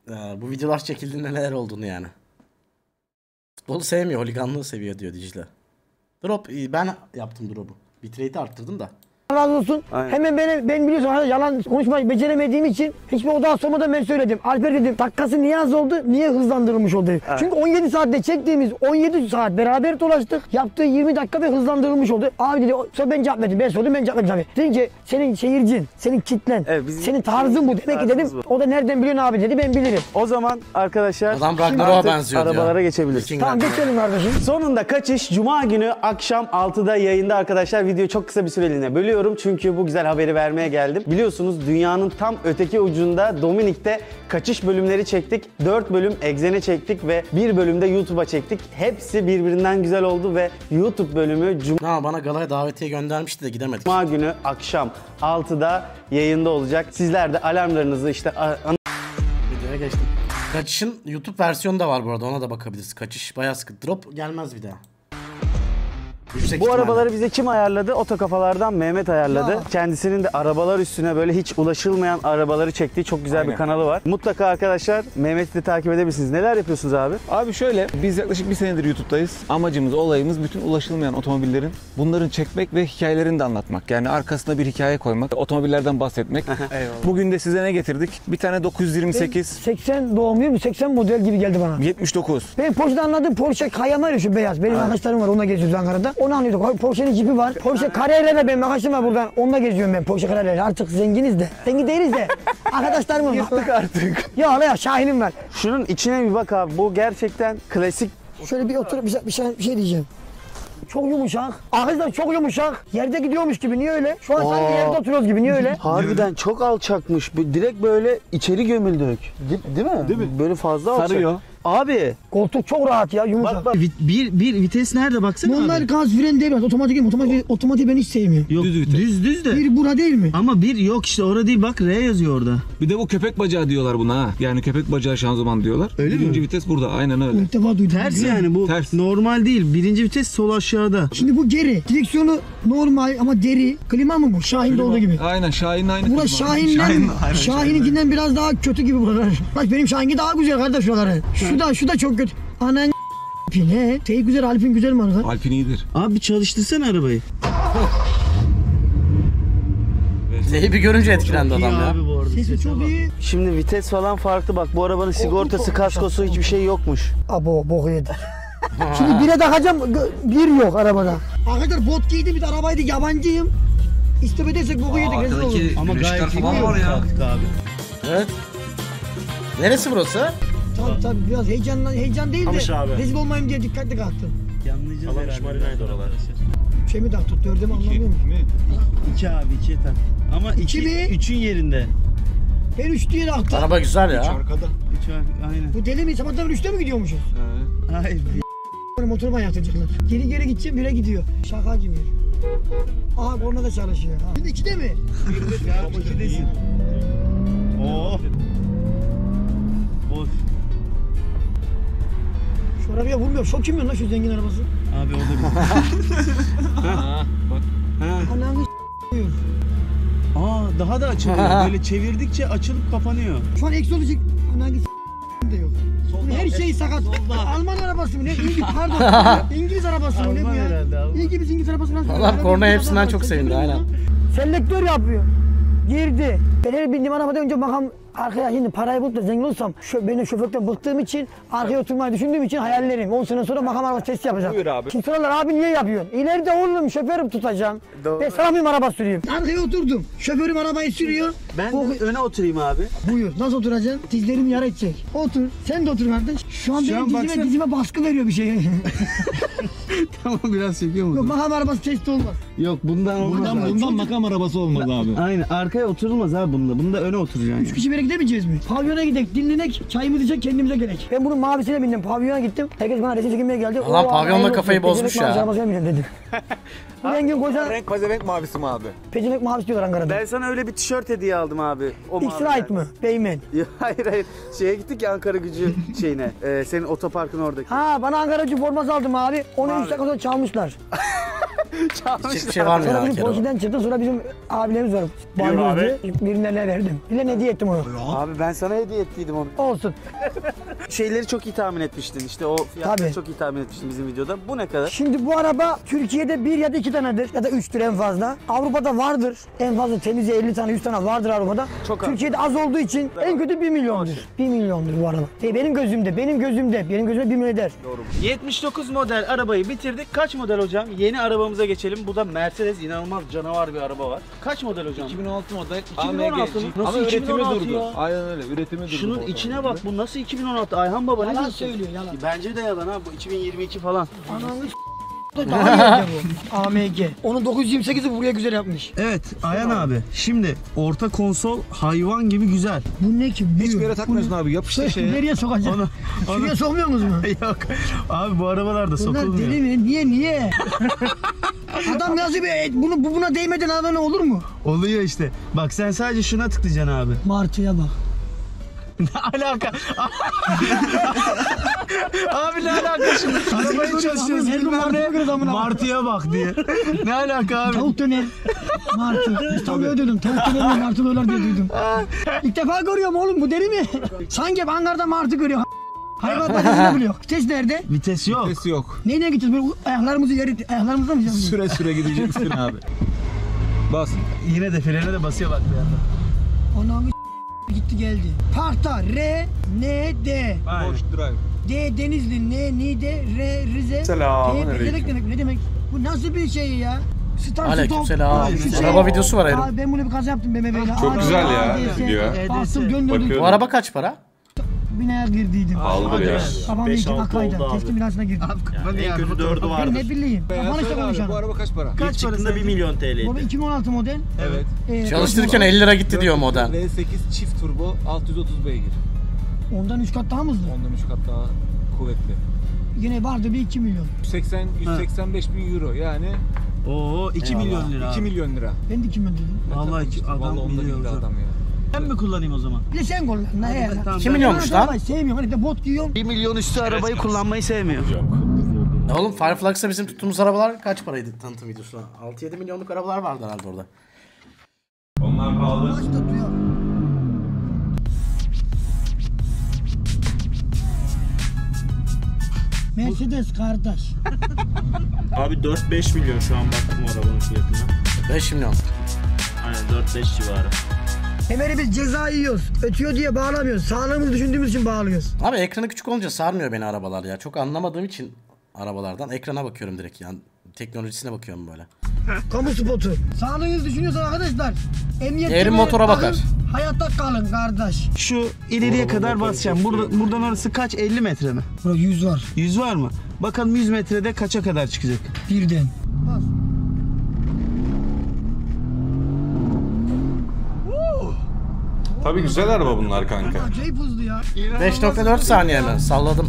Bu videolar çekildiğinde neler olduğunu yani. Futbolu sevmiyor, holiganlığı seviyor diyor Dicle. Drop, ben yaptım drop'u. Bitrate'i arttırdım da. Razı olsun. Aynen. Hemen ben biliyorsun yalan konuşmayı beceremediğim için hiçbir odağa sormadan ben söyledim. Alper dedim dakikası niye az oldu, niye hızlandırılmış oldu? Evet. Çünkü 17 saatte çektiğimiz 17 saat beraber dolaştık. Yaptığı 20 dakika ve hızlandırılmış oldu. Abi dedi sonra ben cevap verdim. Ben sordum ben cevap verdim tabii. Dedim ki senin seyircin, senin kitlen, evet, senin tarzın bu. Demek ki dedim bu. O da nereden biliyorsun abi dedi ben bilirim. O zaman arkadaşlar adam Ragnarok'a benziyor arabalara geçebiliriz. Tamam geçelim kardeşim. Sonunda kaçış Cuma günü akşam 6'da yayında arkadaşlar. Videoyu çok kısa bir süreliğine bölüyorum. Çünkü bu güzel haberi vermeye geldim. Biliyorsunuz dünyanın tam öteki ucunda Dominik'te kaçış bölümleri çektik. 4 bölüm Exxen'e çektik ve 1 bölümde YouTube'a çektik. Hepsi birbirinden güzel oldu ve YouTube bölümü bana galaya davetiye göndermişti de gidemedik. Cuma günü akşam 6'da yayında olacak. Sizler de alarmlarınızı işte videoya geçtim. Kaçışın YouTube versiyonu da var bu arada, ona da bakabiliriz. Kaçış bayağı sıkı. Drop gelmez bir daha. Bu arabaları bize kim ayarladı? Otokafalardan Mehmet ayarladı. Ya. Kendisinin de arabalar üstüne böyle hiç ulaşılmayan arabaları çektiği çok güzel bir kanalı var. Mutlaka arkadaşlar Mehmet'i de takip edebilirsiniz. Neler yapıyorsunuz abi? Abi şöyle, biz yaklaşık bir senedir YouTube'dayız. Amacımız, olayımız bütün ulaşılmayan otomobillerin, bunların çekmek ve hikayelerini de anlatmak. Yani arkasına bir hikaye koymak, otomobillerden bahsetmek. Bugün de size ne getirdik? Bir tane 928. 80 doğumluyum, 80 model gibi geldi bana. 79. Ben Porsche'den anladım. Porsche Cayenne var ya şu beyaz. Benim arkadaşlarım var, onunla geziyoruz Ankara'da. Onu anlıyorduk. Porsche'nin cipi var. Porsche Carrera'da benim arkadaşım var buradan. Onunla geziyorum ben Porsche Carrera'yla. Artık zenginiz de. Zengin değiliz de. Arkadaşlarım var. Yırttık artık. Ya Şahin'im var. Şunun içine bir bak abi. Bu gerçekten klasik. Şöyle bir oturup bir şey diyeceğim. Çok yumuşak. Arkadaşlar çok yumuşak. Yerde gidiyormuş gibi. Niye öyle? Şu an sanki yerde oturuyoruz gibi. Niye öyle? Harbiden çok alçakmış. Bu direkt böyle içeri gömüldük. Değil mi? Değil mi? Böyle fazla alçak. Sarıyor. Abi. Koltuk çok rahat ya, yumuşak. Bak. Bir vites nerede baksana bunlar abi. Gaz fren değil mi? Otomatik ben hiç sevmiyorum. Yok, düz vites. Düz de. Bir bura değil mi? Ama bir yok işte orada değil, bak R yazıyor orada. Bir de bu köpek bacağı diyorlar buna ha. Yani köpek bacağı şanzıman diyorlar. Öyle mi? Birinci vites burada, aynen öyle. İlk defa duydum. Ters yani bu. Ters. Normal değil. Birinci vites sol aşağıda. Şimdi bu geri. Direksiyonu normal ama deri. Klima mı bu? Şahin'de olduğu gibi. Aynen, Şahin'in aynı. Burası Şahin'inkinden biraz daha kötü gibi buralar. Bak benim Şahin'ki daha güzel kardeş şuraları. Şu da çok kötü. Anan ne? Şey güzel, Alpin güzel mi arada? Alpin iyidir. Abi çalıştırsana arabayı. Zeynep'i görünce etkilendi adam ya. Sesi çok iyi. Şimdi vites falan farklı bak. Bu arabanın sigortası, kaskosu hiçbir şey yokmuş. Abo boku yedi. Şimdi bire takacağım, bir yok arabada. Arkadaşlar bot giydi, bir de arabaydı, yabancıyım. İstop edersek boku yedik, rezil olur. Ama gayet iyi var ya. Abi. Evet. Neresi burası? Tabii biraz heyecan değil de rezil olmayayım diye dikkatli kalktım. Yanlayacağız herhalde. Marinaydı oralar. Şey mi taktık, dörde mi anlamıyorum. 2 abi, 2'ye tak. Ama 3'ün yerinde. Ben 3 diye taktım. Araba güzel ya. 3 arkada. 3 aynen. Bu deli mi? Sabahtan 3'te mi gidiyormuşuz? Hayır. Motoru yaptıracaklar. Geri gideceğim, 1'e gidiyor. Şakacım ya. Aha korna da çalışıyor. Şimdi 2'de mi? 2'desin. Oo. Boş. Şu arabaya vurmuyor. Şok kim lan şu zengin arabası? Abi o da bir. Bak. Ananı Daha da açılıyor. Böyle çevirdikçe açılıp kapanıyor. Şu an egzozu ananı de yok. Her şey sakat. Alman arabası mı ne? İngiliz arabası mı ne bu ya? İngiliz arabası mı? Allah korna hepsinden çok sevindi aynen. Selektör yapıyor. Girdi. Ben her bindiğim arabada önce makam arkaya şimdi parayı bulup da zengin olsam benim şoförlükten bıktığım için arkaya oturmayı düşündüğüm için hayallerim. 10 sene sonra makam arabası testi yapacağım. Buyur abi. Şimdi sorarlar abi niye yapıyorsun? İleride oğlum şoförüm tutacağım. Doğru. Ben sana mıyım araba sürüyorum? Arkaya oturdum. Şoförüm arabayı sürüyor. Ben de öne oturayım abi. Buyur. Nasıl oturacaksın? Dizlerim yara edecek. Otur. Sen de otur kardeş. Şu an benim dizime baskı veriyor bir şey. Tamam biraz çekiyor mu? Yok makam arabası testi olmaz. Yok bundan makam arabası olmaz abi. Aynen arkaya oturulmaz abi bunda. Bunda öne oturacaksın. 3 kişi bir yere gidemeyeceğiz mi? Pavyona gidelim, dinlenek, çayımızı içecek, kendimize gerek. Ben bunun mavisine bindim, pavyona gittim. Herkes bana resim çekilmeye geldi. Lan pavyonla kafayı bozmuş ya. Arabasına bindim dedim. Bu rengin koca... Renk pezevenk mavisi mi abi? Pezevenk mavisi diyorlar Ankara'da. Ben sana öyle bir tişört hediye aldım abi. X-Rite mı? Beymen. Hayır. Şeye gittik ya Ankara Gücü şeyine. Senin otoparkın oradaki. Ha bana Ankara Gücü forması aldım abi. Onu 3 dakika sonra çalmışlar. Hiçbir şey var mı Sonra ya bizim Kero? Porsche'den çıktı, sonra bizim abilerimiz var. Buyur abi. Balyoz diye. Birine ne verdim. Bir de hediye ettim onu. Abi ben sana hediye ettiydim onu. Olsun. Şeyleri çok iyi tahmin etmiştin. İşte o fiyatları Tabii. çok iyi tahmin etmiştin bizim videoda. Bu ne kadar? Şimdi bu araba Türkiye'de 1 ya da 2 tanedir ya da 3'tür en fazla. Avrupa'da vardır. En fazla temizi 50 tane 100 tane vardır Avrupa'da. Çok az. Türkiye'de az olduğu için en kötü 1 milyondur. 1 milyondur bu araba. Benim gözümde 1 milyon eder. 79 model arabayı bitirdik. Kaç model hocam? Yeni arabamıza geçelim. Bu da Mercedes, inanılmaz canavar bir araba var. Kaç model hocam? 2016 model 2016 mı? AMG. Nasıl Ama 2016 üretimi durdu. ya? Aynen öyle, üretimi durdu. Şunun bu içine otomobilde. bak, bu nasıl 2016? Ayhan baba ne Yalan diyorsun? söylüyor, yalan. Bence de yalan ha, bu 2022 falan. Ananı daha yerde bu. AMG. Onun 928'i buraya güzel yapmış. Evet Ayhan abi, şimdi orta konsol hayvan gibi güzel. Bu ne ki? Hiçbir yere takmıyorsun abi, yapıştı şeye. Nereye sokacağım? Şuraya sokmuyorsunuz mu? Yok abi, bu arabalarda Bunlar sokulmuyor. deli mi? Niye? Adam yazıyor buna değmeden havana olur mu? Oluyor işte. Bak sen sadece şuna tıklayacaksın abi. Martıya bak. Ne alaka? Abi ne alaka şimdi? Arabayı çalışıyoruz Her gün bilmem martıya bakıyoruz ne. amına. Martıya bak diye. Ne alaka abi? Tavuk döner. Martı. Biz tavuğu duydum. Tavuk döner martı dolar diye duydum. İlk defa görüyorum oğlum, bu deli mi? Sanki hep Ankara'da martı görüyor. Hayvan bahçesinde buluyor. Vites nerede? Vites yok. Vites yok. Neyle gideceğiz? Böyle ayaklarımızla mı gideceğiz? Süre süre gideceksin abi. Bas. Yine de frene de basıyor bak bir yandan. Anamı gitti geldi. Parkta R, N, D. Boş drive. D Denizli, N, Niğde, R, Rize. Selamünaleyküm. Ne demek, ne demek? Bu nasıl bir şey ya? Start Aleykümselam. stop. Şu Araba videosu var Eylül. Abi ben bunu bir kaza yaptım BMW'yle. Çok güzel ya ADS, video. Bastım döndürdüm. Bakıyorum. Bu araba kaç para? Binaya girdiydim. Pahalıdır ya. Babam Beş, için altı akaydı. oldu abi. Teslim binasına girdim. En kötü 4'ü Ben vardır. ne bileyim. Ben Bana işte söyle abi, konuşalım. bu araba kaç para? Kaç çıktığında 1 milyon Bu TL'ydi. 2016 model. Evet. Çalıştırırken 50 lira gitti diyor model. V8 çift turbo 630 beygir. Ondan 3 kat daha mı hızlı? Ondan 3 kat daha kuvvetli. Yine vardı bir 2 milyon. 185 bin euro yani Oo 2 milyon lira. 2 milyon lira. Ben de 2 milyon dedim. Vallahi iki, adam Vallahi onda milyon bildi lira. adam ya. Ben mi kullanayım o zaman? Bir de sen kullan. Ne ya? tamam, 2 milyonmuş lan. Ben sevmiyorum. Hani de bot giyiyorum. 1 milyon üstü arabayı kullanmayı sevmiyor. Ya oğlum Fireflux'ta bizim tuttuğumuz arabalar kaç paraydı tanıtım videosuna? 6-7 milyonluk arabalar vardı herhalde orada. Onlar pahalı. Başta duyuyor. Mercedes kardeş. Abi 4-5 milyon şu an baktım o arabanın fiyatına. 5 milyon. Aynen 4-5 civarı. Kemeri biz ceza yiyoruz. Ötüyor diye bağlamıyoruz. Sağlığımızı düşündüğümüz için bağlıyoruz. Abi ekranı küçük olunca sarmıyor beni arabalar ya. Çok anlamadığım için arabalardan ekrana bakıyorum direkt yani. Teknolojisine bakıyorum böyle. Kamu spotu. Sağlığınızı düşünüyorsan arkadaşlar. Emniyet Eğri kemeri motora takın, bakar. Hayatta kalın kardeş. Şu ileriye kadar basacağım. Buradan orası kaç? 50 metre mi? Burada 100 var. 100 var mı? Bakalım 100 metrede kaça kadar çıkacak? Birden. Bas. Tabii güzel araba bunlar kanka. Acayip hızlı ya. 5.4 saniye mi? Salladım.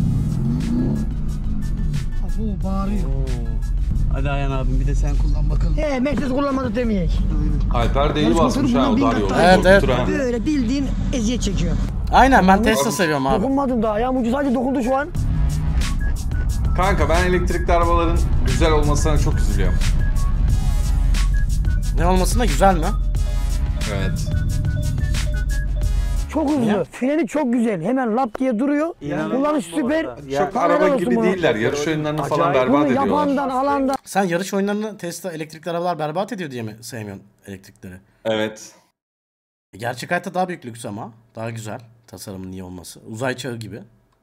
Abo bağırıyor. Hadi Ayhan abim bir de sen kullan bakalım. Mercedes kullanmadı demeyek. Alper de iyi Yarış basmış motoru ha o bundan dar bin yolda. kat Evet, evet. Korktur ha. Böyle bildiğin eziyet çekiyor. Aynen ben Tesla seviyorum abi. Dokunmadım daha. Ayağım ucu sadece dokundu şu an. Kanka ben elektrikli arabaların güzel olmasına çok üzülüyorum. Ne olmasına güzel mi? Evet. Çok hızlı. Freni çok güzel. Hemen lap diye duruyor. Kullanış süper. Çok Helal araba olsun gibi buna. değiller. Yarış oyunlarını falan Acayip. Bunu berbat ediyorlar. yapandan alandan. Sen yarış oyunlarını Tesla elektrikli arabalar berbat ediyor diye mi sevmiyorsun elektrikleri? Evet. Gerçek hayatta daha büyük lüks ama. Daha güzel. Tasarımın iyi olması. Uzay çağı gibi.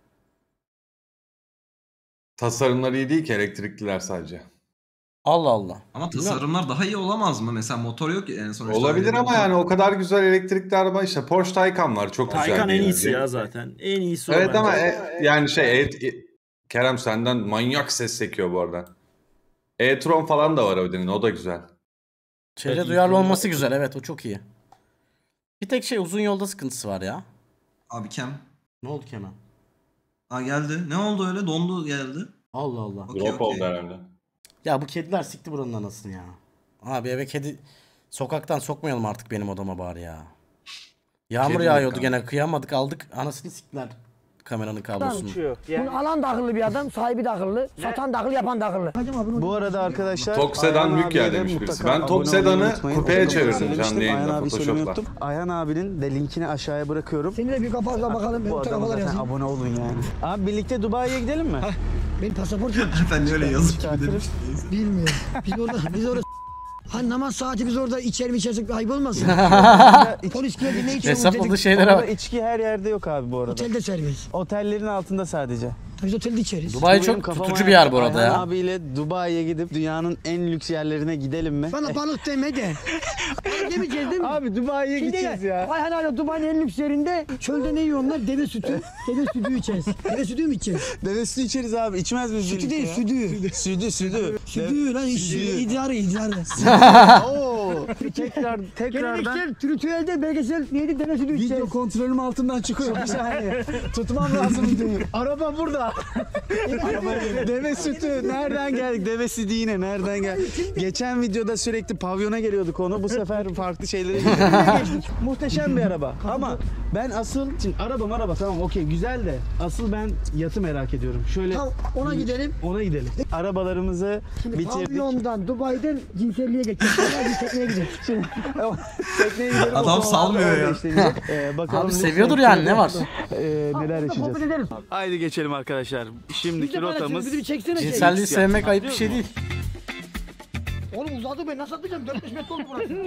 Tasarımları iyi değil ki elektrikliler sadece. Allah Allah. Ama tasarımlar daha iyi olamaz mı? Mesela motor yok ya en sonuçta. Olabilir öyle bir ama motor. yani o kadar güzel elektrikli araba işte Porsche Taycan var çok güzel. Taycan bir en yani. iyisi ya zaten. En iyisi o Evet bence. ama yani Kerem senden manyak ses sekiyor bu arada. E-tron falan da var Audi'nin o da güzel. Çevre duyarlı olması güzel. Evet o çok iyi. Bir tek şey uzun yolda sıkıntısı var ya. Abi Kem. Ne oldu ki hemen? Aa geldi. Ne oldu öyle? Dondu geldi. Allah Allah. Okey, Drop okey. oldu herhalde. Ya bu kediler sikti buranın anasını ya. Abi eve kedi sokaktan sokmayalım artık benim odama bari ya. Yağmur Kedi yağıyordu yok gene kıyamadık aldık anasını siktiler. kameranın kablosunu. Uçuyor. Yani Bunu alan da akıllı bir adam, sahibi de akıllı, satan da akıllı, yapan da akıllı. bu arada arkadaşlar Tok sedan Ayhan mük ya abiye de demiş birisi. mutlaka Ben abone tok olmayı sedanı unutmayın. kupeye Onu da çevirdim söylemiştim. canlı yayında Ayhan abi söylemeyi Photoshop'la. unuttum. Ayhan abinin de linkini aşağıya bırakıyorum. Seni de bir kapakla bakalım, ben Bu bu adama tarafalar zaten yazayım. abone olun yani. Abi birlikte Dubai'ye gidelim mi? Benim pasaport yok. Ben öyle yazıp Çıkartırız. Bilmiyorum. Biz orada hani namaz saati biz orada içer mi içersek bir ayıp olmasın? Polis geldi ne içiyorsunuz Hesapladığı dedik. şeylere Orada bak. içki her yerde yok abi bu arada. Otelde servis. Otellerin altında sadece. Biz otelde içeriz. Dubai Benim çok kafama tutucu bir yer yattı. bu arada Ayhan ya. abiyle Dubai'ye gidip dünyanın en lüks yerlerine gidelim mi? Bana balık deme de. Yemeyeceğiz değil mi? Abi Dubai'ye gideceğiz ya. Ayhan abi Dubai'nin en lüks yerinde çölde ne yiyor onlar? Deve sütü. Deve sütü içeriz. Deve sütü mü içeceğiz? Deve sütü içeriz abi. İçmez miyiz? Sütü birlikte değil, ya? sütü. Sütü. Sütü lan idrarı. Oo. Tekrardan Geleneksel, ritüelde, belgesel neydi? Deve sütü içeceğiz. video kontrolüm altından çıkıyor. Bir saniye. Tutmam lazım videoyu. Araba burada. Deve sütü. Nereden geldik? Deve sütü yine nereden geldik? Geçen videoda sürekli pavyona geliyordu konu. Bu sefer farklı şeylere geçtik. Muhteşem bir araba. Ama ben asıl şimdi araba tamam okey güzel de asıl ben yatı merak ediyorum. Şöyle Tamam, ona gidelim. ona gidelim. Arabalarımızı Şimdi bitirdik. pavyondan, Dubai'den cinselliğe geçeceğiz. Hadi tekneye gideceğiz. Şimdi Tekneye gidelim. Adam salmıyor ya. Bakalım Abi lüks seviyordur sektörde, yani, ne var? neler yaşayacağız. sohbet ederiz. Haydi geçelim arkadaşlar. Biz Şimdiki de paylaşırız, rotamız bizi bir çeksene şey. Cinselliği sevmek ayıp bir şey değil. Oğlum uzadı be, nasıl atlayacağım? 4-5 metre oldu burası.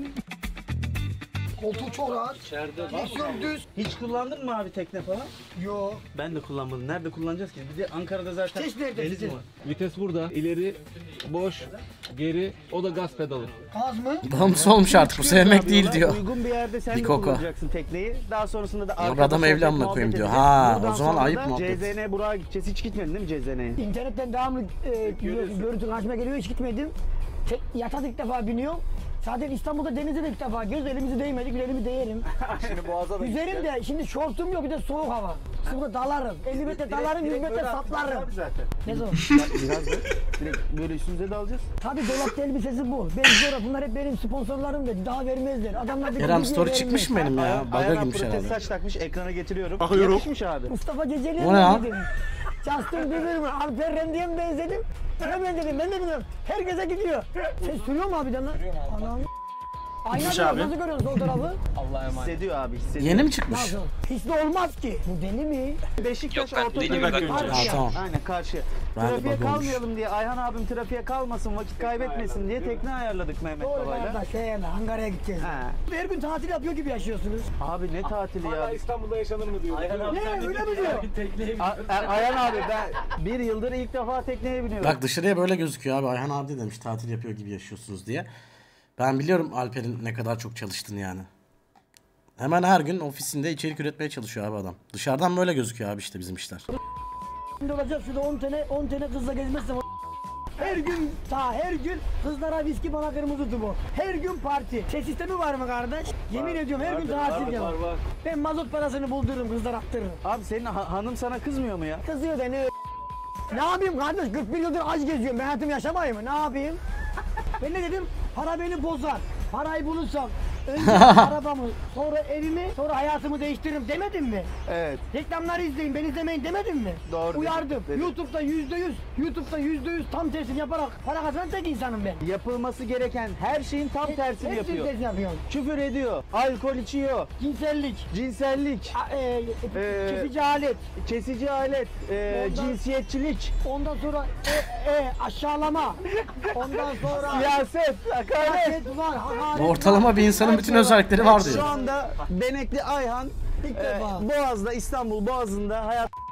Koltuğu çok rahat. Direksiyon düz. hiç kullandın mı abi tekne falan? Yo. Ben de kullanmadım. Nerede kullanacağız ki? Bir de Ankara'da zaten Vites nerede deniz vites? var. Vites burada. İleri, boş, geri. O da gaz pedalı. Gaz mı? Bağımlısı olmuş artık bu sevmek değil diyor. Uygun bir yerde sen de Dikoko. kullanacaksın tekneyi. Daha sonrasında da Abi arkada adam evli sohbet, amına muhabbet koyayım diyor. edeceğiz. Ha, Buradan o zaman sonra ayıp da muhabbet. CZN Burak'a gideceğiz. Hiç gitmedin değil mi CZN'ye? İnternetten devamlı görüntü karşıma geliyor, hiç gitmedim. Yata ilk defa biniyorum. Zaten İstanbul'da denize de ilk defa göz elimizi değmedik, bir elimi değerim. Şimdi Boğaz'a da Yüzerim de şimdi şortum yok, bir de soğuk hava. Burada dalarım. 50 metre dalarım, 100 metre saplarım. zaten. Ne zaman? Biraz da direkt böyle üstümüze dalacağız. Tabii dolapta elbisesi bu. Ben sonra bunlar hep benim sponsorlarım dedi. Daha vermezler. Adamlar dedi, Kerem bir story vermez. çıkmış mı benim ya? Baga Ayağına girmiş protez herhalde. saç takmış ekrana getiriyorum. Yakışmış abi. Mustafa Ceceli'ye O ne ya? benzedim. Justin Bieber mi? Alper Rendi'ye mi benzedim? Kime benzedim? Ben de bilmiyorum. Herkese gidiyor. Sen sürüyor mu abiden lan? Anam. Ayna diyor, nasıl görüyorsun sol tarafı? Hissediyor abi hissediyor. Yeni mi çıkmış? Nasıl? Hisli olmaz ki. Bu deli mi? Beşiktaş Yok, ben orta değilim, köy ben diyor. bakacağım. Ha, tamam. Aynen karşı. Ben de Trafiğe bug olmuş. kalmayalım diye Ayhan abim trafiğe kalmasın vakit kaybetmesin diye tekne ayarladık Mehmet Doğru Baba'yla. kardeş. Ankara'ya gideceğiz. Ha. Her gün tatil yapıyor gibi yaşıyorsunuz. Abi ne tatili ya. İstanbul'da yaşanır mı diyor. Ne öyle mi diyor? Ayhan abi ben bir yıldır ilk defa tekneye biniyorum. Bak dışarıya böyle gözüküyor abi. Ayhan abi de demiş tatil yapıyor gibi yaşıyorsunuz diye. Ben biliyorum Alper'in ne kadar çok çalıştığını yani. Hemen her gün ofisinde içerik üretmeye çalışıyor abi adam. Dışarıdan böyle gözüküyor abi işte bizim işler. Şimdi olacak şurada 10 tane kızla gezmezsem her gün kızlara viski, bana kırmızı tubu. Her gün parti. Ses sistemi var mı kardeş? Yemin ediyorum her gün tatil var. Ben mazot parasını buldururum, kızlar attırırım. Abi senin hanım sana kızmıyor mu ya? Kızıyor da ne yapayım kardeş? 41 yıldır aç geziyorum. Ben hayatımı yaşamayayım mı? Ne yapayım? Ben ne dedim? Para beni bozar. Parayı bulursam önce arabamı, sonra evimi, sonra hayatımı değiştiririm demedim mi? Evet. Reklamları izleyin, ben izlemeyin demedim mi? Doğru Uyardım. dedin. YouTube'da %100 tam tersini yaparak para kazanan tek insanım ben. Yapılması gereken her şeyin tam tersini Hepsini yapıyor. tersini yapıyorum. Küfür ediyor, alkol içiyor, Cinsellik, cinsellik, kesici alet, kesici alet, Ondan- cinsiyetçilik, ondan sonra aşağılama, ondan sonra siyaset, hakaret. siyaset var, hakaret Ortalama bir insanın bütün özellikleri var Şu diyor. anda Benekli Ayhan İlk defa. Boğaz'da, İstanbul Boğazı'nda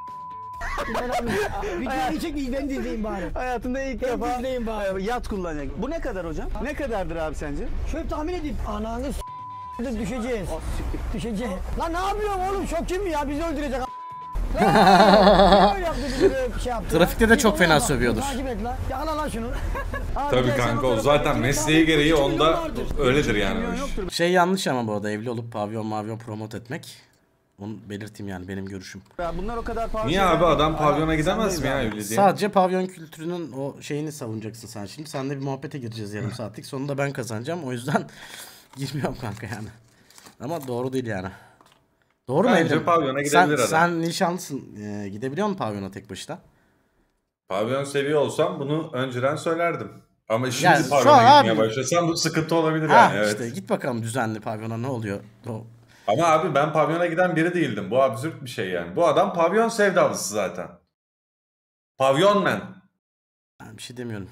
Videoyu çek, ben de izleyeyim bari. hayatında ilk Ben defa izleyeyim bari. yat kullanacak. Bu ne kadar hocam? Ne kadardır abi sence? Şöyle tahmin edeyim. Ananı düşeceğiz. Düşeceğiz. Lan ne yapıyorsun oğlum? Şok kim ya? Bizi öldürecek. Lan, öyle yaptı, bizi böyle şey yaptı. Trafikte de çok Biz fena ona bak, sövüyordur. Takip et lan. Yakala lan şunu. Tabii kanka o zaten mesleği gereği onda öyledir yani. o iş. Şey yanlış ama bu arada evli olup pavyon promote etmek. Onu belirteyim yani benim görüşüm. Ya bunlar o kadar pahalı. Niye abi adam pavyona gidemez mi ya evli diye? Sadece pavyon kültürünün o şeyini savunacaksın sen şimdi. Seninle bir muhabbete gireceğiz yarım saatlik. Sonunda ben kazanacağım. O yüzden girmiyorum kanka yani. Ama doğru değil yani. Doğru mu Bence Evrim? pavyona Sen, gidebilir adam. sen nişanlısın. Gidebiliyor musun pavyona tek başına? Pavyon seviyor olsam bunu önceden söylerdim. Ama şimdi Yani şu pavyona an gitmeye abi- başlasam bu sıkıntı olabilir Ha yani. Evet. işte git bakalım düzenli pavyona ne oluyor? Ama abi ben pavyona giden biri değildim. Bu absürt bir şey yani. Bu adam pavyon sevdalısı zaten. Pavyonmen. Ben bir şey demiyorum.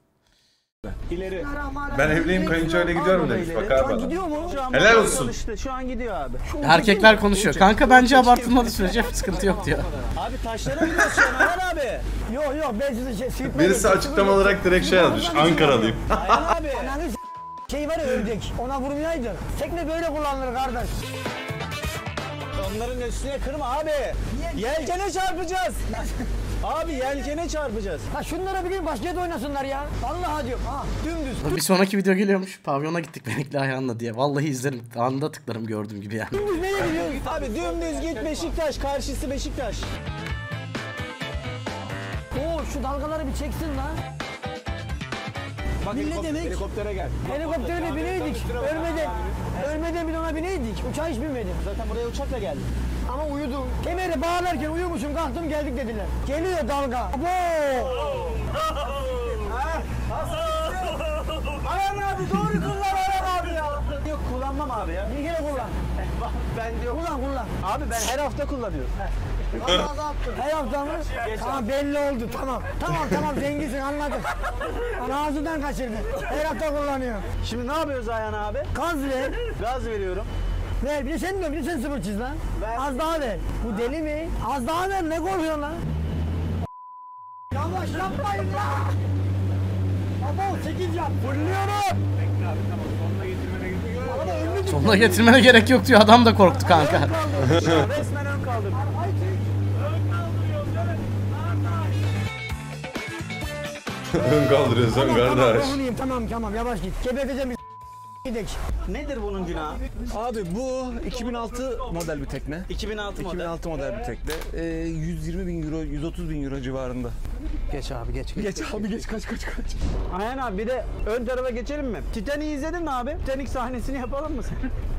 Ben evliyim kayınço öyle gidiyorum demiş. Bak Şu abi an adam. gidiyor mu? Şu an Helal motor olsun. çalıştı. Şu an gidiyor abi. Erkekler konuşuyor. Kanka bence abartılmadığı sürece sıkıntı yok diyor. Abi taşlara gidiyoruz şu an Ayhan abi. Yok yok ben size Birisi açıklama olarak direkt şey yazmış. Ankaralıyım. Ayhan abi. Ananı şey var ya ördek. Ona vurmayaydın. Tekne böyle kullanılır kardeş. Onların üstüne kırma abi. Yelkene çarpacağız. Abi yelkene çarpacağız. Ha şunlara bir gün başka yerde oynasınlar ya. Vallahi diyorum. Ha dümdüz. Bir sonraki video geliyormuş. Pavyona gittik Benekli Ayhan'la diye. Vallahi izlerim. Anında tıklarım gördüğüm gibi yani. Dümdüz nereye gidiyoruz? Abi dümdüz git Beşiktaş. Karşısı Beşiktaş. Oo şu dalgaları bir çeksin lan. Bak Ne demek? helikoptere gel. Helikoptere bineydik. Ölmeden bir ona bineydik. Uçağa hiç binmedim. Zaten buraya uçakla geldim. Ama uyudum. Kemeri bağlarken uyumuşum kalktım geldik dediler. Geliyor dalga. Abo! Ayhan abi doğru kullan Ayhan abi ya. Yok kullanmam abi ya. Bir kere kullan. Ben diyor. Kullan. Abi ben her hafta kullanıyorum. Her hafta mı? Tamam belli oldu tamam. Tamam zenginsin anladım. Bana ağzından kaçırdı. Her hafta kullanıyor. Şimdi ne yapıyoruz Ayhan abi? Gaz ver. Gaz veriyorum. Ver bir de sen dön bir de sen sıfır çiz lan. Ver. Az daha ver. Bu deli mi? Az daha ver ne korkuyorsun lan? Yavaş yapmayın ya. Abo 8 yap. Fırlıyorum. Sonuna getirmene gerek yok diyor. Adam da korktu kanka. Resmen ön kaldırdım. Ön kaldırıyorsun kardeş. Tamam yavaş git. Geberteceğim bir gidek. Nedir bunun günahı? Abi bu 2006 model bir tekne. 2006 model. 2006 model bir tekne. 120 bin euro, 130 bin euro civarında. Geç abi geç. Geç abi geç kaç. Ayhan abi bir de ön tarafa geçelim mi? Titanic'i izledin mi abi? Titanic sahnesini yapalım mı sen?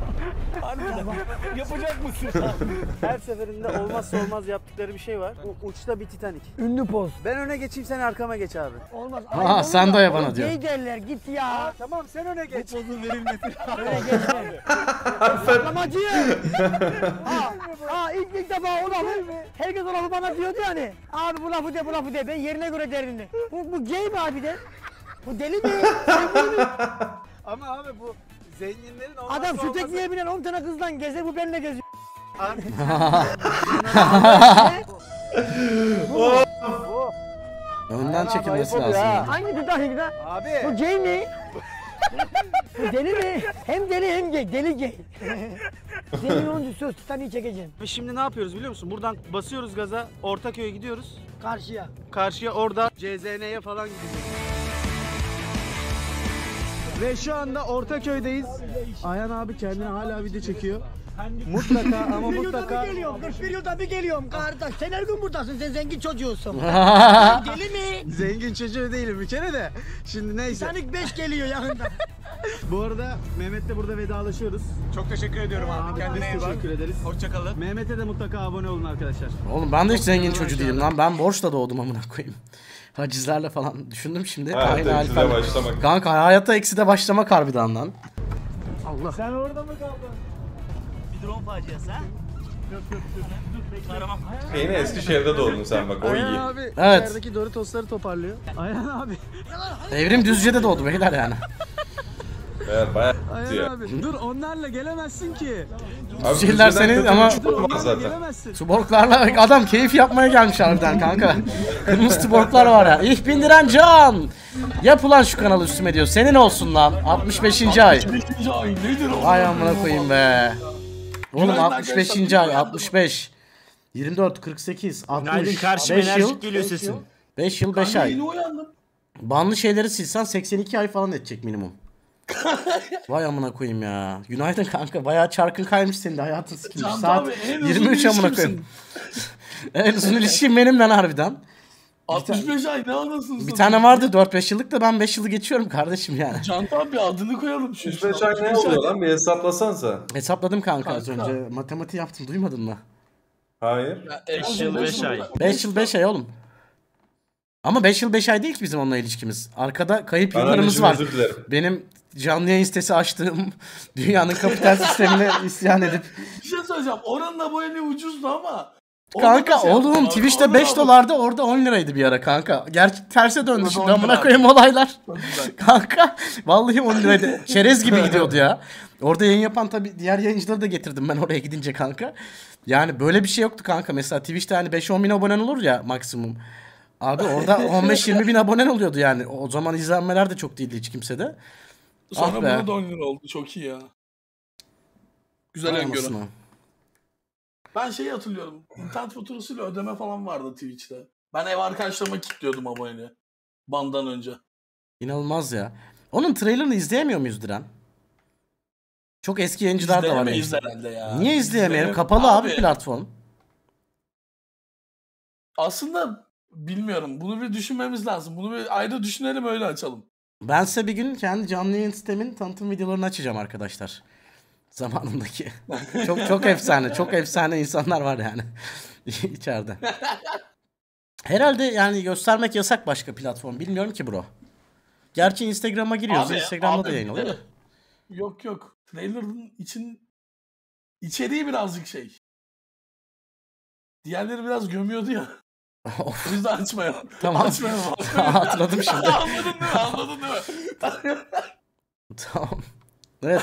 Yapacak mısın? Her seferinde olmazsa olmaz yaptıkları bir şey var. Uçta bir Titanic. Ünlü poz. Ben öne geçeyim sen arkama geç abi. Olmaz. Aha, sen de bana diyor. Gey derler git ya. Tamam sen öne geç. Pozun verilmesi. Öyle geçme. Saklamacı. İlk defa o lafı. Herkes o lafı bana diyordu yani. Abi bu lafı de. Ben yerine göre derini. Bu gay mi abi de? Bu deli mi? Ama abi bu zenginlerin olmazsa Adam şu olmazı. tekneye binen 10 tane kızdan gezer bu benimle geziyor. Önden çekilmesi ayıp oluyor lazım. ha. yani. Hangi Titanic lan? Abi. Bu gay mi? Bu deli mi? Hem deli hem gay. Deli gay. Zengin olunca söz Titanic'i çekeceğim. Ve şimdi ne yapıyoruz biliyor musun? Buradan basıyoruz gaza, Ortaköy'e gidiyoruz. Karşıya. Karşıya orada CZN'ye falan gideceğiz. Ve şu anda Ortaköy'deyiz. Ayhan abi kendine hala video çekiyor. Mutlaka ama mutlaka. geliyorum. 41 yılda bir geliyorum kardeş. Sen her gün buradasın. Sen zengin çocuğusun. Deli mi? Zengin çocuğu değilim bir kere de. Şimdi neyse. Titanic 5 geliyor yakında. Bu arada Mehmet'le burada vedalaşıyoruz. Çok teşekkür ediyorum abi. Kendine iyi bak. Teşekkür ederiz. Hoşçakalın. Mehmet'e de mutlaka abone olun arkadaşlar. Oğlum ben de hiç zengin çocuğu değilim lan. Ben borçla doğdum amına koyayım. Hacizlerle falan düşündüm şimdi. Hayatta Aynı ekside alfabe. başlamak. Kanka hayatta ekside başlamak harbiden lan. Sen orada mı kaldın? Bir drone faciası ha? Tamam. Yine Eskişehir'de doğdun sen bak o iyi. Ayhan abi Evet. içerideki Doritos'ları toparlıyor. Ayhan abi. Evrim Düzce'de doğdu beyler yani. Evet bayağı Ayhan ya. abi. Dur onlarla gelemezsin ki. Abi Düzce'liler Düzce'den seni kötü ama- bir çocuk olmaz Onlarla zaten. gelemezsin. Tuborglarla adam keyif yapmaya gelmiş harbiden kanka. Kırmızı tuborglar var ya. İlk bindiren can. Yap ulan şu kanalı üstüme diyor. Senin olsun lan. 65. ay. Vay amına koyayım be. Oğlum 65. ay 65. 24, 48, 60, 5 yıl. geliyor sesin. 5 yıl 5 ay. Banlı şeyleri silsen 82 ay falan edecek minimum. Vay amına koyayım ya. Günaydın kanka. Bayağı çarkın kaymış senin de hayatın sikilmiş. Saat 23 amına koyayım. En uzun ilişkim benim lan harbiden. 65 ay ne anasını Bir tane vardı 4-5 yıllık da ben 5 yılı geçiyorum kardeşim yani. Can abi adını koyalım. Şu 65 ay ne oluyor lan? Bir hesaplasansa. Hesapladım kanka az Kanka. önce. Matematiği yaptım duymadın mı? Hayır. 5 yıl 5 ay. 5 yıl 5 ay oğlum. Ama 5 yıl 5 ay değil ki bizim onunla ilişkimiz. Arkada kayıp Ben yıllarımız anneciğim var. özür dilerim. Benim canlı yayın sitesi açtığım dünyanın kapital sistemine isyan edip Bir şey söyleyeceğim. Oranın aboneliği ucuzdu ama. kanka Orada bir şey oğlum yaptılar. Twitch'te Orada 5 abi. dolardı orada 10 liraydı bir ara kanka. Gerçi terse döndü Orada şimdi 10 lira. amına koyayım olaylar. Çok güzel. Kanka vallahi 10 liraydı. Çerez gibi gidiyordu ya. Orada yayın yapan tabii diğer yayıncıları da getirdim ben oraya gidince kanka. Yani böyle bir şey yoktu kanka. Mesela Twitch'te hani 5-10 bin abonen olur ya maksimum. Abi orada 15-20 bin abonen oluyordu yani. O zaman izlenmeler de çok değildi hiç kimsede. Sonra Ah be. buna da 10 lira oldu. Çok iyi ya. Güzel Vay öngörü. anasını. Ben şeyi hatırlıyorum. İnternet faturasıyla ödeme falan vardı Twitch'te. Ben ev arkadaşlarıma kilitliyordum aboneliği. Bandan önce. İnanılmaz ya. Onun trailerını izleyemiyor muyuz Diren? Çok eski yayıncılar da var. İzleyemeyiz yani. herhalde ya. Niye izleyemeyelim? İzleyelim- Kapalı abi platform. Aslında bilmiyorum. Bunu bir düşünmemiz lazım. Bunu bir ayrı düşünelim öyle açalım. Ben size bir gün kendi canlı yayın sistemin tanıtım videolarını açacağım arkadaşlar. Zamanındaki. Çok efsane. Çok efsane insanlar var yani. içeride. Herhalde yani göstermek yasak başka platform. Bilmiyorum ki bro. Gerçi Instagram'a giriyoruz. Instagram'da da yayın oluyor. Yok. Trailer'ın içeriği birazcık şey. Diğerleri biraz gömüyordu ya. Of. O yüzden açmayalım. Tamam. Açmayalım. Hatırladım şimdi. Anladın değil mi? Tamam. Evet.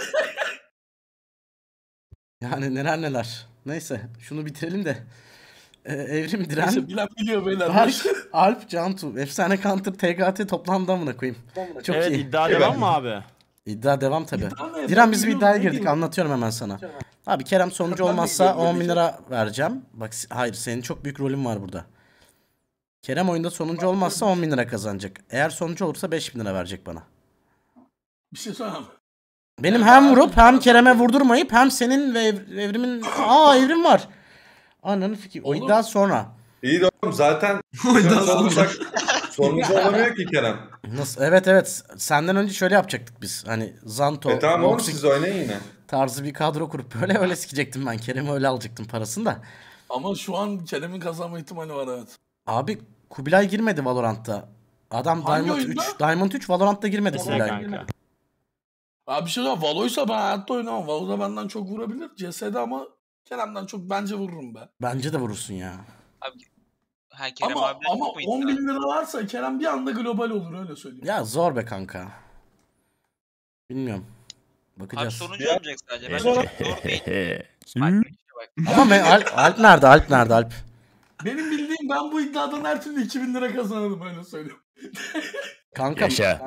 Yani neler. Neyse şunu bitirelim de. Evrim Diren. Neyse bilen biliyor beyler. Alp Cantu. Efsane Counter TGT toplamda mı koyayım? Çok Evet iyi. iddia devam mı abi? İddia devam tabi. İddia ne? Diren Ben biz bir biliyorum, iddiaya ne girdik diyeyim? anlatıyorum hemen sana. Abi Kerem sonucu Ben de olmazsa biliyorum, 10 bin lira vereceğim. Bak hayır senin çok büyük rolün var burada. Kerem oyunda sonuncu olmazsa 10 bin lira kazanacak. Eğer sonucu olursa 5 bin lira verecek bana. Bir şey söyleyeyim. Benim hem vurup hem Kerem'e vurdurmayıp hem senin ve Evrim'in... Aa Evrim var. Ananı fikir. O Oğlum. iddia sonra. İyi de oğlum zaten sonucu olamıyor ki Kerem. Nasıl? Evet. Senden önce şöyle yapacaktık biz. Hani Zanto, Tamam oğlum Voxic siz oynayın yine. tarzı bir kadro kurup öyle sikecektim ben. Kerem'i öyle alacaktım parasını da. Ama şu an Kerem'in kazanma ihtimali var evet. Abi Kubilay girmedi Valorant'ta. Adam Hangi Diamond oyunda? 3. Diamond 3 Valorant'ta girmedi Neyse Kubilay. kanka. Abi bir şey söyleyeyim. Valo'ysa ben hayatta oynamam. Valo'da benden çok vurabilir. CS'de ama Kerem'den çok bence vururum be. Bence de vurursun ya. Kerem Ama, abi ama 10 bin lira varsa Kerem bir anda global olur öyle söyleyeyim. Ya zor be kanka. Bilmiyorum. Abi Bakacağız. sonucu olmayacak sadece. Ben zor değil. Ama Alp nerede? Alp? Benim bildiğim ben bu iddiadan her türlü 2000 lira kazanırım öyle söyleyeyim. Kanka.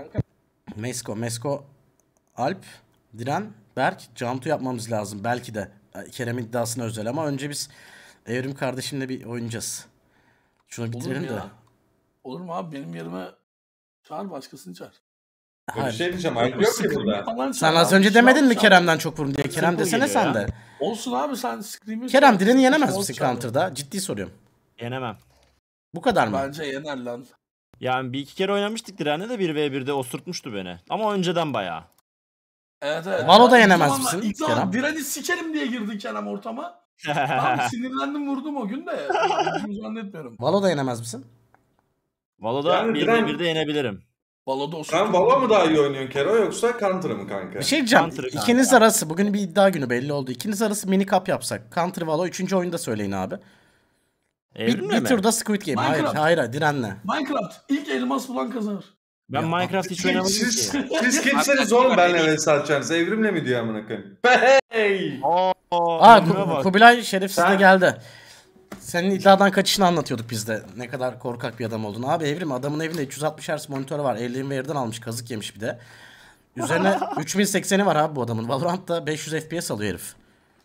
Mesko, Alp, Diren, Berk, Cantu yapmamız lazım. Belki de Kerem iddiasına özel ama önce biz Evrim kardeşimle bir oynayacağız. Şunu Olur mu bitirelim de. ya? Olur mu abi benim yerime çağır başkasını çağır. Bir Hayır. şey diyeceğim. Alp yok ki burada. Falan Sen çağır az abi. önce demedin mi Çağır. Kerem'den çok vurun diye? Kerem desene geliyor sen ya. de. Olsun abi sen Scream'i Kerem çağır. Diren'i yenemez Olsun misin çağır. Counter'da? Ciddi soruyorum. Yenemem. Bu kadar mı? Bence yener lan. Yani bir iki kere oynamıştık Diren'le de 1v1'de osurtmuştu beni. Ama önceden bayağı. Evet. Valo'da İlk yenemez zamanlar- misin İlk zaman Kerem? Diren'i sikerim diye girdi Kerem ortama. Abi sinirlendim vurdum o gün de. Yani, zannetmiyorum. Valo'da yenemez misin? Valo'da Yani 1v1'de yenebilirim. Valo'da o Sen Valo mu daha iyi oynuyorsun Kero yoksa Counter'ı mı kanka? Bir şey diyeceğim. Counter kanka. İkiniz arası bugün bir iddia günü belli oldu. İkiniz arası mini cup yapsak. Counter Valo 3. oyunda söyleyin abi. Evrimle Bir mi? turda Squid Game. Minecraft. Hayır Diren'le. Minecraft ilk elmas bulan kazanır. Ben Ya, Minecraft hiç oynamadım Siz, ki. siz kimseniz oğlum benle vs atacaksınız? Evrimle mi diyor amına koyayım? Hey! Aa Evrime bak. Kubilay şerefsiz de Sen- geldi. Senin iddiadan kaçışını anlatıyorduk biz de. Ne kadar korkak bir adam olduğunu. Abi Evrim adamın evinde 360 Hz monitörü var. Alienware'den almış kazık yemiş bir de. Üzerine 3080'i var abi bu adamın. Valorant'ta 500 FPS alıyor herif.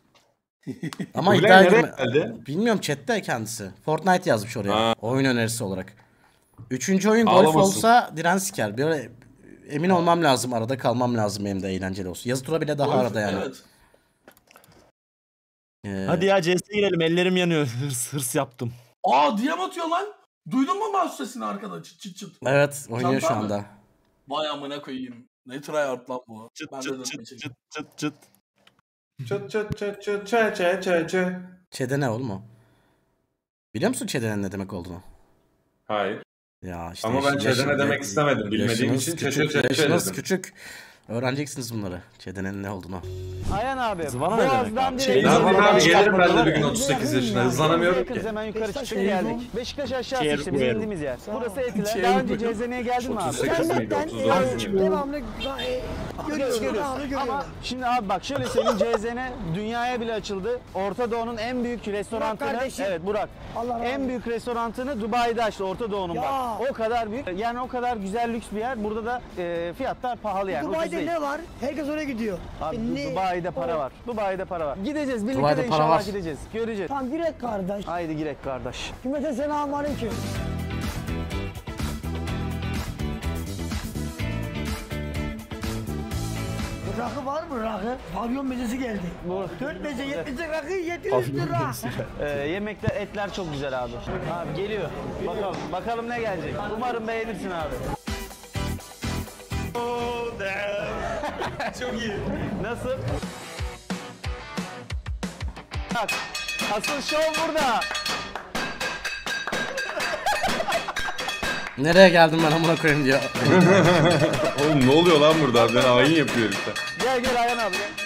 Ama Kubilay iddiaya nereye girme. geldi? Bilmiyorum chatte kendisi. Fortnite yazmış oraya. Oyun önerisi olarak. 3. oyun golf Ağlamasın. olsa Diren siker. Böyle emin olmam lazım. Arada kalmam lazım benim de eğlenceli olsun. Yazı tura bile daha arada yani. Evet. Hadi ya CS'ye girelim ellerim yanıyor. Hırs yaptım. Aa DM atıyor lan. Duydun mu mouse sesini arkada çıt çıt çıt? Evet oynuyor şu Çanta mı? anda. Vay amına koyayım. Ne tryhard lan bu. Çıt Ben de çıt dedim çıt çek. çıt çıt çıt. Çıt çıt çıt çıt çe çe çe çe. Çede ne oğlum o? Biliyor musun çedenin ne demek olduğunu? Hayır. Ya işte Ama ben çede ne demek istemedim. Bilmediğim yaşınız için çe küçük, çe çe çe yaşınız dedim. küçük. Öğreneceksiniz bunları. Çedenin ne olduğunu. Ayhan abi. Zıvana ne demek Boğaz'dan abi? direkt- Ne yapayım abi Şey- gelirim ben de bir gün 38 yaşına. Hızlanamıyorum ki. Yakınız, hemen yukarı çıktık geldik. Beşiktaş aşağısı Şehir işte bu bizim yer. indiğimiz yer. Burası Etiler. Şehir Daha bu önce yer. Cezene'ye geldin mi abi? 38 miydi? 34 miydi? devamlı görüyoruz. Ama şimdi abi bak şöyle söyleyeyim, CZN dünyaya bile açıldı. Orta Doğu'nun en büyük restorantını, kardeşim. evet Burak, Allah razı en olsun. büyük restorantını Dubai'de açtı, Orta Doğu'nun Ya. bak. O kadar büyük, yani o kadar güzel lüks bir yer. Burada da fiyatlar pahalı yani, ucuz Dubai'de değil. ne var? Herkes oraya gidiyor. Abi Ne- Dubai'de para var. Dubai'de para var. Gideceğiz birlikte Dubai'de de para inşallah var. gideceğiz. Göreceğiz. Tamam girek kardeş. Haydi girek kardeş. Cümlete selamun aleyküm. Rakı var mı rakı? Pavyon mezesi geldi. 4 meze 70 rakı 700 lira. Yemekler, etler çok güzel abi. Abi geliyor. Bakalım ne gelecek. Umarım beğenirsin abi. Çok iyi. Nasıl? Bak, asıl şov burada. Nereye geldim ben amına koyayım diyor. Oğlum ne oluyor lan burada? Ben hain yapıyor işte. Gel Ayhan abi gel.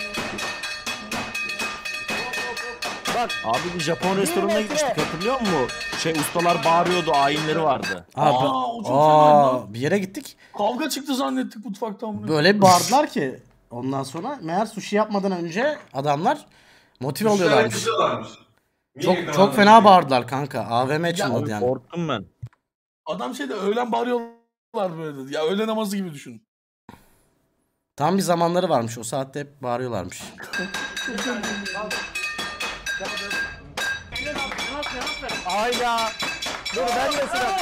Bak Abi bir Japon restoranına gitmiştik hatırlıyor musun? Ustalar bağırıyordu, ayinleri vardı. Abi, o çok fenaydı lan. bir yere gittik. Kavga çıktı zannettik mutfaktan bunu. Böyle bir bağırdılar ki ondan sonra meğer sushi yapmadan önce adamlar motive oluyorlarmış. Çok fena bağırdılar kanka. AVM çınladı yani. Korktum ben. Adam şeyde öğlen bağırıyorlar böyle dedi. Ya öğle namazı gibi düşün. Tam bir zamanları varmış. O saatte hep bağırıyorlarmış. Hayda. Dur ben de sıra.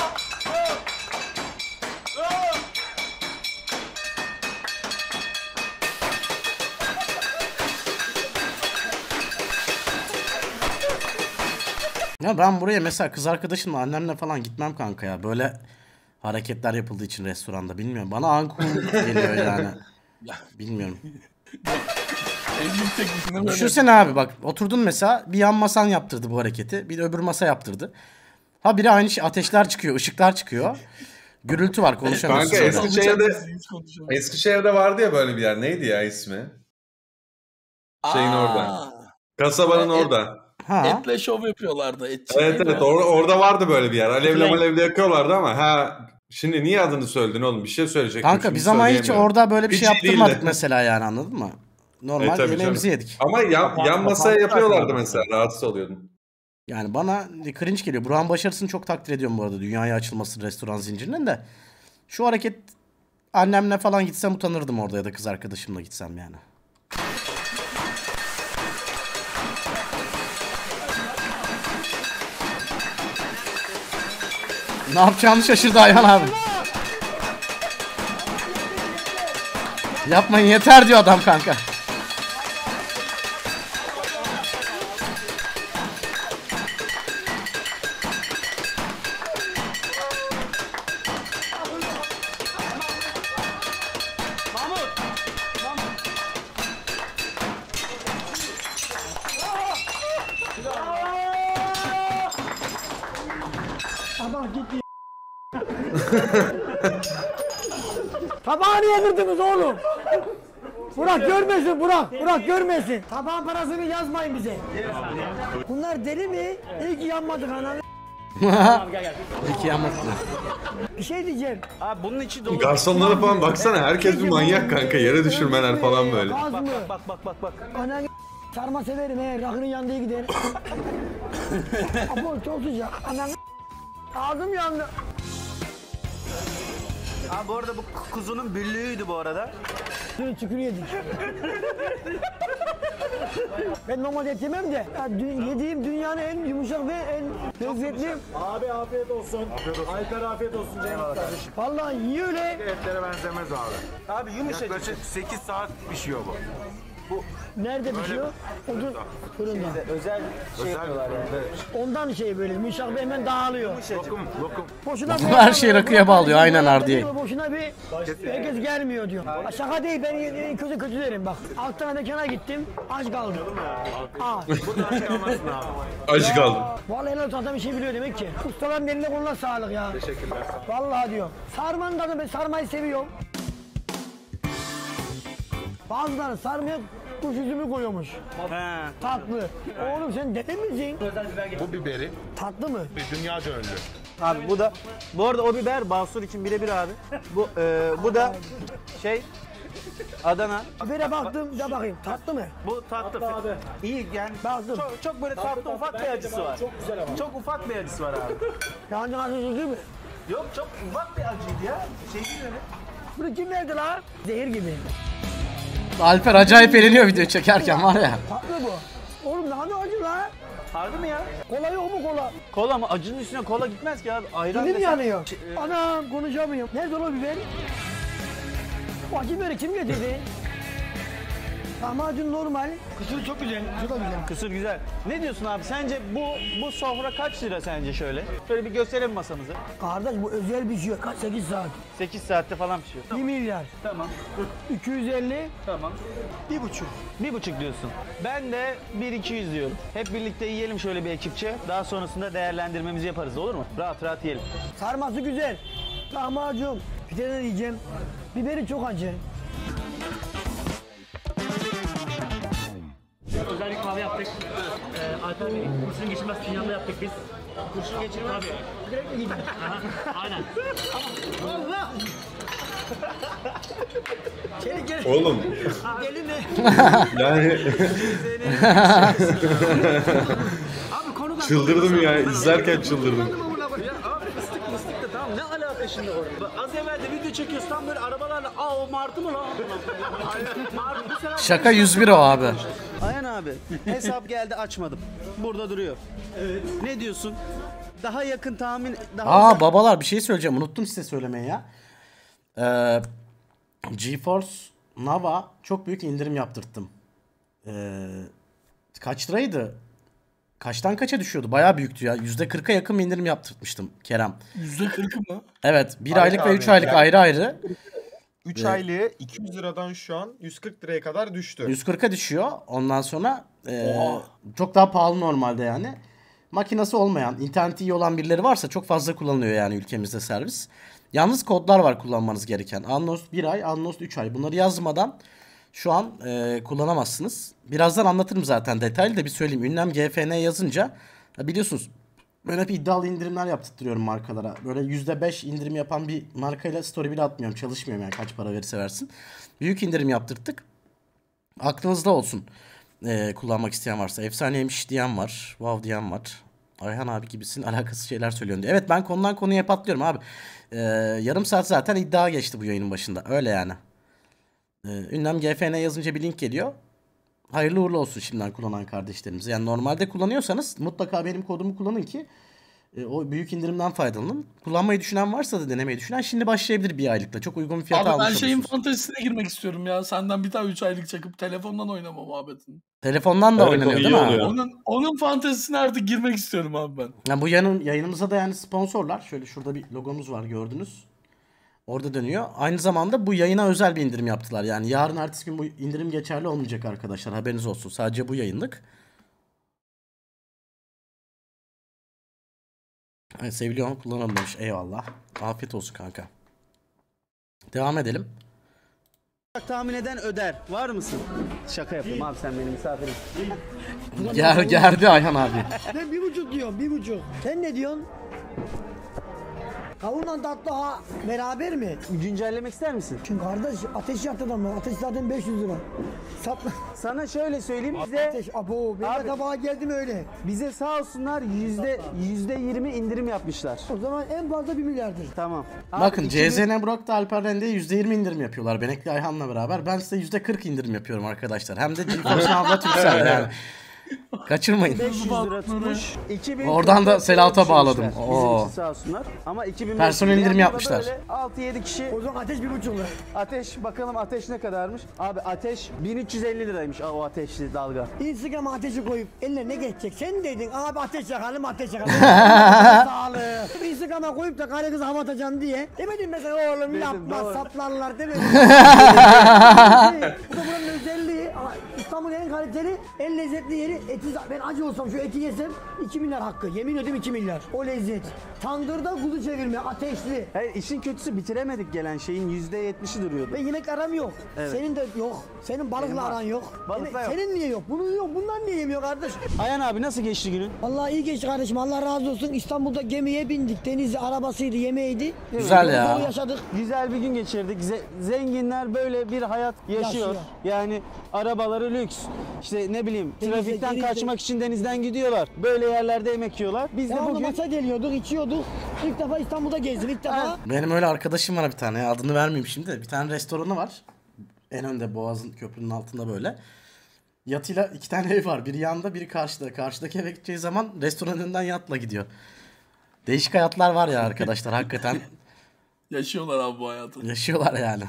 Ya ben buraya mesela kız arkadaşımla annemle falan gitmem kanka ya. Böyle hareketler yapıldığı için restoranda bilmiyorum. Bana ankul geliyor yani. Bilmiyorum. Evlilik teklifinde böyle. Düşünsene abi bak oturdun mesela bir yan masan yaptırdı bu hareketi. Bir de öbür masa yaptırdı. Ha biri aynı şey ateşler çıkıyor, ışıklar çıkıyor. Gürültü var konuşamıyorsun. Kanka sonra. Eskişehir'de vardı ya böyle bir yer. Neydi ya ismi? Şeyin orada. Kasabanın orada. Ha. Etle şov yapıyorlardı. Etçi Evet neydi evet ya? orada vardı böyle bir yer. Alevle Flank. malevle yakıyorlardı ama şimdi niye adını söyledin oğlum? Bir şey söyleyecektim. Kanka şimdi biz ama hiç söyleyemiyorum. orada böyle bir Hiç şey iyi yaptırmadık değildi. mesela yani anladın mı? Normal tabii, yemeğimizi tabii. yedik. Ama yan masaya yapıyorlardı mesela. Rahatsız oluyordum. Yani bana cringe geliyor. Burak'ın başarısını çok takdir ediyorum bu arada. Dünyaya açılması restoran zincirinin de. Şu hareket annemle falan gitsem utanırdım orada ya da kız arkadaşımla gitsem yani. Ne yapacağını şaşırdı Ayhan abi. Yapmayın yeter diyor adam kanka. Adam gitti. Tabağı niye kırdınız oğlum? Burak görmesin Burak. Burak görmesin. Tabağın parasını yazmayın bize. Bunlar deli mi? İyi ki yanmadık ananı. İki yanmasın. Bir şey diyeceğim. Abi bunun içi dolu. Garsonlara falan baksana. Herkes bir manyak kanka. Yere düşürmeler falan böyle. Gaz mı? Bak. Ananı sarma severim he. Rakının yandığı gider. Apo çok sıcak. Ananı ağzım yandı. Abi bu arada bu kuzunun büllüğüydü bu arada. Dün çükür yedik. Ben normalde et yemem de ya, yediğim dünyanın en yumuşak ve en lezzetli. Abi afiyet olsun. Alper afiyet olsun Cem kardeşim. Vallahi iyi öyle. Etlere benzemez abi. Abi yumuşacık. Yaklaşık 8 saat pişiyor bu. Nerede pişiyor? Odun fırında. Özel şey yapıyorlar yani. Ondan şey böyle yumuşak bir hemen dağılıyor. Lokum. Boşuna Her şeyi rakıya bağlıyor, aynen Ardiye. Boşuna bir herkes gelmiyor diyor. Şaka değil, ben kötü derim bak. Alt tane mekana gittim, aç kaldım. Burada aç kalmazsın abi. Acı kaldım. Vallahi helal olsun, adam bir şey biliyor demek ki. Ustaların eline koluna sağlık ya. Teşekkürler. Vallahi diyor. Sarmanın tadı, ben sarmayı seviyorum. Bazıları sarmaya kuş üzümü koyuyormuş. Tatlı. Oğlum sen dede misin? Bu biberi Tatlı mı? dünyaca ünlü. Abi bu arada o biber Basur için birebir abi. Bu da şey Adana. Bibere baktım, da bakayım. Tatlı mı? Bu tatlı. İyi yani. Baktım. Çok böyle tatlı ufak bir acısı var. Çok güzel ama. Çok ufak bir acısı var abi. Yani acı değil mi? Yok çok ufak bir acıydı ya. Şey değil öyle. Bunu kim verdi lan? Zehir gibi. Alper acayip eğleniyor video çekerken var ya. Tatlı bu. Oğlum ne acı lan? Harbi mi ya? Kola yok mu kola? Kola mı? Acının üstüne kola gitmez ki abi. Ayran Dilim desen- yanıyor. Anam konuşamıyorum. Nerede o biber? O acı biberi kim getirdi? Lahmacun normal. Kısır çok güzel. Şu da güzel. Kısır güzel. Ne diyorsun abi? Sence bu sofra kaç lira sence şöyle? Şöyle bir gösterelim masamızı. Kardeş bu özel bir şey. Kaç 8 saat. 8 saatte falan pişiyor. 1 milyar. Tamam. 250. Tamam. 1,5. 1,5 diyorsun. Ben de 1-200 diyorum. Hep birlikte yiyelim şöyle bir ekipçe. Daha sonrasında değerlendirmemizi yaparız, olur mu? Rahat rahat yiyelim. Sarması güzel. Lahmacun. Bir tane diyeceğim. Biberi çok acı. Özel bir kahve yaptık. Alper Bey, kurşun geçirmez dünyada yaptık biz. Kurşun geçirmez. Tabii. Direkt mi gideceğiz? Aynen. Allah! Gel. Oğlum Gelin mi? yani Abi konudan çıldırdım ya, izlerken çıldırdım. Ya abi fıstık da tamam, ne alaka şimdi orada? Az evvel de video çekiyoruz tam böyle arabalarla, o martı mı lan? Martı bu sefer... Şaka 101 o abi. Ayhan abi hesap geldi, açmadım. Burada duruyor. Evet. Ne diyorsun? Daha yakın tahmin... Babalar bir şey söyleyeceğim, unuttum size söylemeyi ya. GeForce Nova çok büyük indirim yaptırttım. Kaç liraydı? Kaçtan kaça düşüyordu? Bayağı büyüktü ya. %40'a yakın bir indirim yaptırtmıştım Kerem. %40'ı mı? Evet. 1 aylık ve 3 aylık ayrı ayrı. 3 aylığı 200 liradan şu an 140 liraya kadar düştü. 140'a düşüyor. Ondan sonra çok daha pahalı normalde yani. Makinesi olmayan, interneti iyi olan birileri varsa çok fazla kullanılıyor yani ülkemizde servis. Yalnız kodlar var kullanmanız gereken. Annost 1 ay, Annost 3 ay. Bunları yazmadan şu an kullanamazsınız. Birazdan anlatırım zaten detaylı da bir söyleyeyim. Ünlem GFN yazınca biliyorsunuz ben hep iddialı indirimler yaptırtıyorum markalara. Böyle %5 indirim yapan bir markayla story bile atmıyorum. Çalışmıyorum yani kaç para verirse versin. Büyük indirim yaptırttık. Aklınızda olsun. Kullanmak isteyen varsa. Efsaneymiş diyen var. Wow diyen var. Ayhan abi gibisin alakasız şeyler söylüyorsun diyor. Evet ben konudan konuya hep atlıyorum abi. Yarım saat zaten iddia geçti bu yayının başında. Öyle yani. Ünlem GFN yazınca bir link geliyor. Hayırlı uğurlu olsun şimdiden kullanan kardeşlerimize. Yani normalde kullanıyorsanız mutlaka benim kodumu kullanın ki o büyük indirimden faydalanın. Kullanmayı düşünen varsa da denemeyi düşünen şimdi başlayabilir bir aylıkla. Çok uygun bir fiyata Abi almış ben şeyin olursunuz. fantezisine girmek istiyorum ya. Senden bir tane 3 aylık çakıp telefondan oynama muhabbetini. Telefondan da oynanıyor değil mi? Onun fantezisine artık girmek istiyorum abi ben. Yani bu yayınımıza da yani sponsorlar. Şöyle şurada bir logomuz var gördünüz. Orada dönüyor. Aynı zamanda bu yayına özel bir indirim yaptılar. Yani yarın ertesi gün bu indirim geçerli olmayacak arkadaşlar. Haberiniz olsun. Sadece bu yayınlık. Evet, seviliyorum kullanalım demiş. Eyvallah. Afiyet olsun kanka. Devam edelim. Tahmin eden öder. Var mısın? Şaka yapıyorum abi, sen benim misafirim. Gerdi Ayhan abi. Ben 1,5 diyorum, 1,5. Sen ne diyorsun? Kavunla tatlı beraber mi? Güncellemek ister misin? Çünkü kardeş ateş yaktı adamlar. Ateş zaten 500 lira. Sana şöyle söyleyeyim, bize Ateş benim tabağa geldim öyle. bize sağ olsunlar %20 indirim yapmışlar. O zaman en fazla 1 milyardır. Tamam. Bakın CZN Burak da Alper Rende'ye %20 indirim yapıyorlar. Benekli Ayhan'la beraber. Ben size %40 indirim yapıyorum arkadaşlar. Hem de GeForce Now'la Turkcell yani. Kaçırmayın. 500 lira tutmuş. 2000 Oradan da Selahat'a bağladım. Bizim Oo. için sağ olsunlar. Ama 2000 Personel indirim yapmışlar. 6-7 kişi. O zaman ateş 1,5 lira. Ateş bakalım ateş ne kadarmış? Abi ateş 1350 liraymış o ateşli dalga. Instagram'a ateşi koyup eline ne geçecek? Sen dedin abi ateş yakalım ateş yakalım. Sağlık. Instagram'a koyup da karı kızı hava atacaksın diye. Demedim mesela oğlum yapma doğru. saplarlar demedim. Bu da buranın özelliği. İstanbul'un en kaliteli, en lezzetli yeri eti. Ben acı olsam şu eti yesem 2 milyar hakkı. Yemin ediyorum 2 milyar. O lezzet. Tandırda kuzu çevirme, ateşli. Hayır, işin kötüsü bitiremedik gelen şeyin %70'i duruyordu. Ve yemek aram yok. Evet. Senin de yok. Senin balıkla Benim var. aran yok. Balıkla yok. Senin niye yok? Bunun yok. Bundan niye yemiyor kardeş? Ayhan abi nasıl geçti günün? Vallahi iyi geçti kardeşim. Allah razı olsun. İstanbul'da gemiye bindik. Denizli arabasıydı, yemeğiydi. Güzel ya. Yolda yaşadık. Güzel bir gün geçirdik. Zenginler böyle bir hayat yaşıyor. Yani arabaları lüks. İşte ne bileyim trafikten kaçmak için denizden gidiyorlar. Böyle yerlerde yemek yiyorlar. Biz de Devamlı bugün maça geliyorduk, içiyorduk. İlk defa İstanbul'da gezdim. İlk defa. Benim öyle arkadaşım var bir tane ya, adını vermeyeyim şimdi. Bir tane restoranı var. En önde Boğaz'ın köprünün altında böyle. Yatıyla 2 tane ev var. Biri yanında biri karşıda. Karşıdaki eve gideceği zaman restoranın önünden yatla gidiyor. Değişik hayatlar var ya arkadaşlar hakikaten. Yaşıyorlar abi bu hayatı. Yaşıyorlar yani.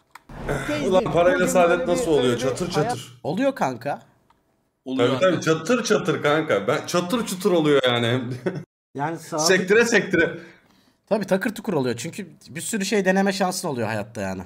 Ulan parayla saadet nasıl oluyor? Çatır çatır. Oluyor kanka. Tabii tabii çatır çatır kanka. Ben çatır çutur oluyor yani. Yani sektire sektire. Tabii takır tukur oluyor. Çünkü bir sürü şey deneme şansın oluyor hayatta yani.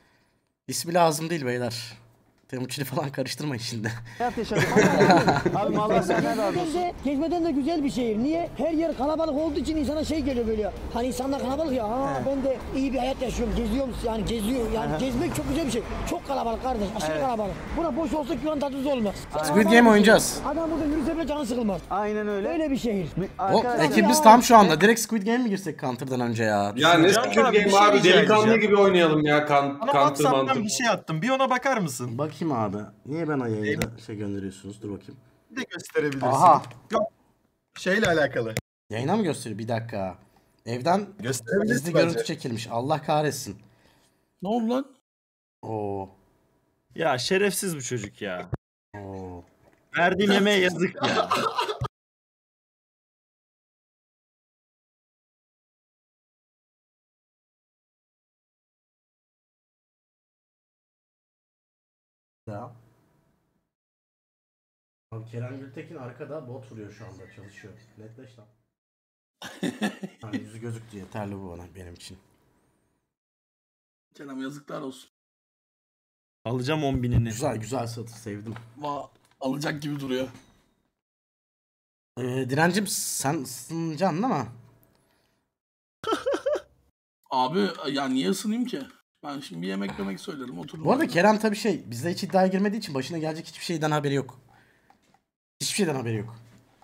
İsmi lazım değil beyler. Temuçin'i falan karıştırmayın şimdi. hayat yaşadık. Abi vallahi senden razı olsun. Gezmeden de güzel bir şehir. Niye? Her yer kalabalık olduğu için insana şey geliyor böyle. Hani insanlar kalabalık ya. Ben de iyi bir hayat yaşıyorum. Geziyorum yani geziyor. Yani gezmek çok güzel bir şey. Çok kalabalık kardeş. Aşırı kalabalık. Buna boş olsa güven tadı olmaz. Squid Game oynayacağız. Adam burada yürüse bile canı sıkılmaz. Aynen öyle. Öyle bir şehir. O ekibimiz tam şu anda. Direkt Squid Game mi girsek Counter'dan önce ya? Ya ne Squid Game abi delikanlı gibi oynayalım ya. Bana Counter WhatsApp'tan mantık. bir şey attım. Bir ona bakar mısın? Bakayım abi. Niye bana yayında şey gönderiyorsunuz? Dur bakayım. Bir de gösterebilirsin. Aha. Yok. Şeyle alakalı. Yayına mı gösteriyor? Bir dakika. Evden gizli görüntü çekilmiş. Allah kahretsin. Ne oldu lan? Oo. Ya şerefsiz bu çocuk ya. Oo. Verdiğim yemeğe yazık ya. Ya. Abi Kerem Gültekin arkada bot vuruyor şu anda, çalışıyor. Netleş lan. Yani yüzü gözüktü, yeterli bu bana, benim için. Kerem yazıklar olsun. Alacağım 10.000'ini. Güzel güzel satır, sevdim. Alacak gibi duruyor. Direncim sen ısınacaksın değil mi? Abi ya niye ısınayım ki? Ben şimdi bir yemek söylerim otururum. Bu arada Kerem tabii bizle hiç iddiaya girmediği için başına gelecek hiçbir şeyden haberi yok. Hiçbir şeyden haberi yok.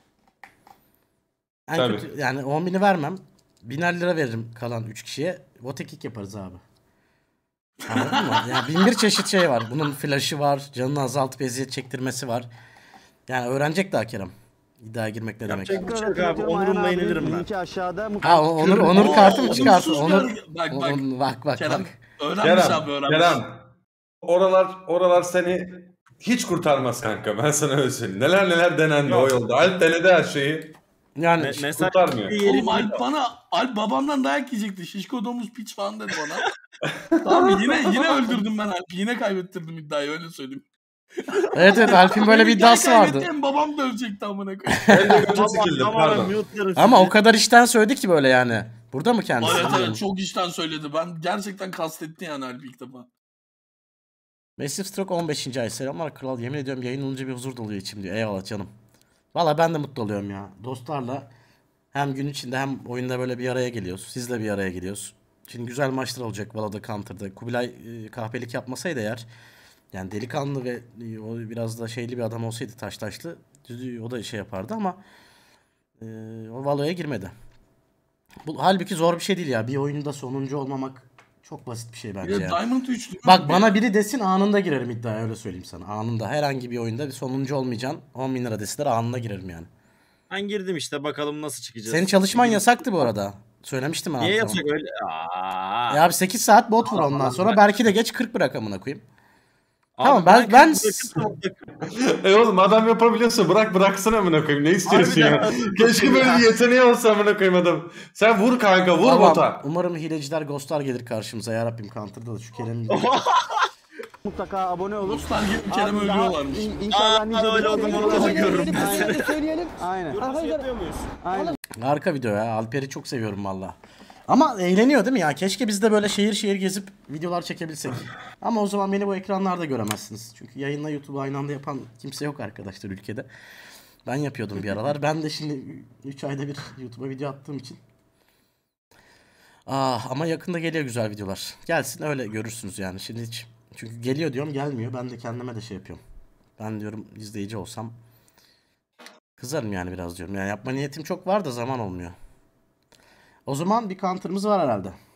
En Tabii. kötü yani 10.000'i vermem. 1000'er lira veririm kalan 3 kişiye. Votekik yaparız abi. Anladın mı? Yani 1001 çeşit şey var. Bunun flash'ı var. Canını azaltıp eziyet çektirmesi var. Yani öğrenecek daha Kerem. İddiaya girmek ne demek? Yapacak bir şey yok abi. Onurumla yenilirim ben. Linki aşağıda. Ha Onur kartı mı çıkarsın? Onur. Bak. Kerem öğrenmiş abi öğrenmiş. Kerem. Oralar seni hiç kurtarmaz kanka. Ben sana öyle söyleyeyim. Neler denendi o yolda. Alp denedi her şeyi. Yani hiç kurtarmıyor. Oğlum Alp babamdan dayak yiyecekti. Şişko domuz piç falan dedi bana. Tamam yine öldürdüm ben Alp'i. Yine kaybettirdim iddiayı öyle söyleyeyim. Evet Alp'in böyle bir iddiası vardı. Babam da ölecekti amına koyayım. Ben de götü sikildim pardon. Ama o kadar işten söyledi ki böyle yani. Burada mı kendisi? Evet çok işten söyledi. Ben gerçekten kastetti yani Alp ilk defa. Massive Stroke 15. ay. Selamlar kral. Yemin ediyorum yayın olunca bir huzur doluyor içim diyor. Eyvallah canım. Valla ben de mutlu oluyorum ya. Dostlarla hem gün içinde hem oyunda böyle bir araya geliyoruz. Sizle bir araya geliyoruz. Şimdi güzel maçlar olacak Valo'da, Counter'da. Kubilay kahpelik yapmasaydı eğer, yani delikanlı ve o biraz da şeyli bir adam olsaydı, taşlı, o da şey yapardı ama o Valo'ya girmedi. Bu halbuki zor bir şey değil ya. Bir oyunda sonuncu olmamak çok basit bir şey bence ya. Diamond 3 Bak bana biri desin anında girerim iddiaya, öyle söyleyeyim sana. Anında herhangi bir oyunda bir sonuncu olmayacaksın. 10.000 lira deseler anında girerim yani. Ben girdim işte, bakalım nasıl çıkacağız. Senin çalışman yasaktı bu arada. Söylemiştim ben. Niye yasak öyle? Ya abi 8 saat bot vur ondan sonra. Belki de geç 40 bırak amına koyayım. Tamam ben Oğlum adam yapabiliyorsa bıraksana amına koyayım. Ne istiyorsun ya? Keşke böyle bir yeteneği olsa amına koyayım adam. Sen vur kanka, vur Tamam, bota. umarım hileciler, ghostlar gelir karşımıza ya Rabbim. Counter'da da şu Kerem'i Mutlaka abone olun. Dostlar gibi Kerem ölüyorlarmış. İnşallah nice öyle o zaman da görürüm ben seni. Söyleyelim. Aynen. Arkadaşlar Aynen. Harika video ya. Alper'i çok seviyorum valla. Ama eğleniyor değil mi ya? Keşke biz de böyle şehir şehir gezip videolar çekebilsek. Ama o zaman beni bu ekranlarda göremezsiniz. Çünkü yayınla YouTube'u aynı anda yapan kimse yok arkadaşlar ülkede. Ben yapıyordum bir aralar. Ben de şimdi 3 ayda bir YouTube'a video attığım için. Ama yakında geliyor güzel videolar. Gelsin öyle görürsünüz yani. Şimdi hiç. Çünkü geliyor diyorum, gelmiyor. Ben de kendime de şey yapıyorum. Ben diyorum izleyici olsam kızarım yani biraz diyorum. Yani yapma niyetim çok var da zaman olmuyor. O zaman bir counter'ımız var herhalde.